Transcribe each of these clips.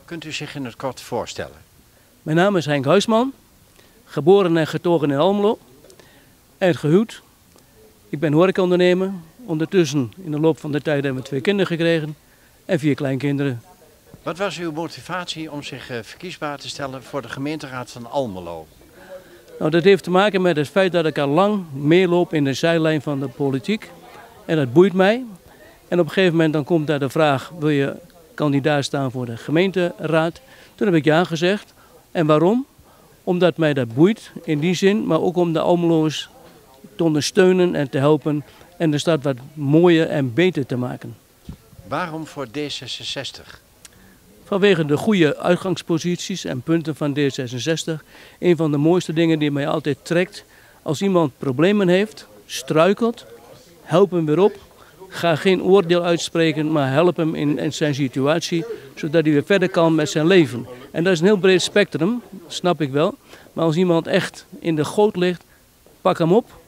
Kunt u zich in het kort voorstellen? Mijn naam is Henk Huisman, geboren en getogen in Almelo en gehuwd. Ik ben horecaondernemer. Ondertussen in de loop van de tijd hebben we 2 kinderen gekregen en 4 kleinkinderen. Wat was uw motivatie om zich verkiesbaar te stellen voor de gemeenteraad van Almelo? Nou, dat heeft te maken met het feit dat ik al lang meeloop in de zijlijn van de politiek. En dat boeit mij. En op een gegeven moment dan komt daar de vraag, wil je kandidaat staan voor de gemeenteraad? Toen heb ik ja gezegd. En waarom? Omdat mij dat boeit in die zin, maar ook om de Almeloers te ondersteunen en te helpen en de stad wat mooier en beter te maken. Waarom voor D66? Vanwege de goede uitgangsposities en punten van D66. Een van de mooiste dingen die mij altijd trekt. Als iemand problemen heeft, struikelt, help hem weer op. Ga geen oordeel uitspreken, maar help hem in zijn situatie, zodat hij weer verder kan met zijn leven. En dat is een heel breed spectrum, snap ik wel. Maar als iemand echt in de goot ligt, pak hem op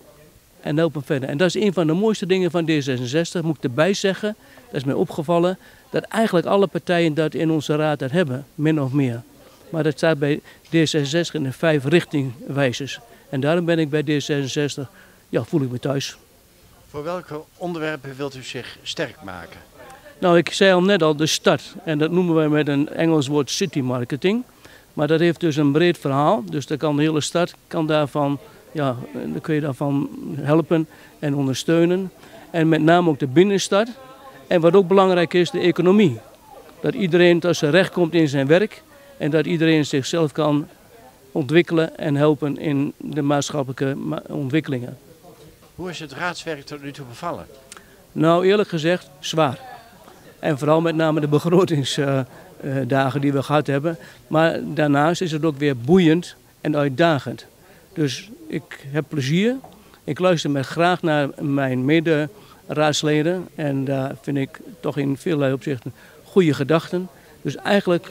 en help hem verder. En dat is een van de mooiste dingen van D66, moet ik erbij zeggen. Dat is mij opgevallen, dat eigenlijk alle partijen dat in onze raad dat hebben, min of meer. Maar dat staat bij D66 in de 5 richtingwijzers. En daarom ben ik bij D66, ja, voel ik me thuis. Voor welke onderwerpen wilt u zich sterk maken? Nou, ik zei al net al, de stad. En dat noemen wij met een Engels woord city marketing. Maar dat heeft dus een breed verhaal. Dus de hele stad kan daarvan, ja, dan kun je daarvan helpen en ondersteunen. En met name ook de binnenstad. En wat ook belangrijk is, de economie. Dat iedereen tot zijn recht komt in zijn werk. En dat iedereen zichzelf kan ontwikkelen en helpen in de maatschappelijke ontwikkelingen. Hoe is het raadswerk tot nu toe bevallen? Nou, eerlijk gezegd, zwaar. En vooral met name de begrotingsdagen die we gehad hebben. Maar daarnaast is het ook weer boeiend en uitdagend. Dus ik heb plezier. Ik luister met graag naar mijn mede-raadsleden. En daar vind ik toch in veelal opzichten goede gedachten. Dus eigenlijk,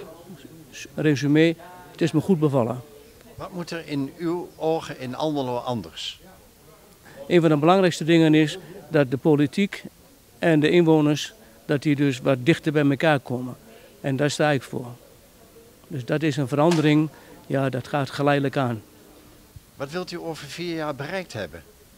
resume, het is me goed bevallen. Wat moet er in uw ogen in Almelo anders? Een van de belangrijkste dingen is dat de politiek en de inwoners, dat die dus wat dichter bij elkaar komen. En daar sta ik voor. Dus dat is een verandering, ja, dat gaat geleidelijk aan. Wat wilt u over 4 jaar bereikt hebben?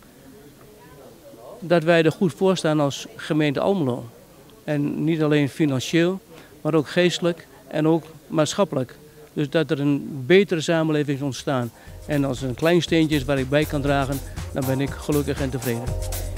Dat wij er goed voor staan als gemeente Almelo. En niet alleen financieel, maar ook geestelijk en ook maatschappelijk. Dus dat er een betere samenleving is ontstaan. En als er een klein steentje is waar ik bij kan dragen, dan ben ik gelukkig en tevreden.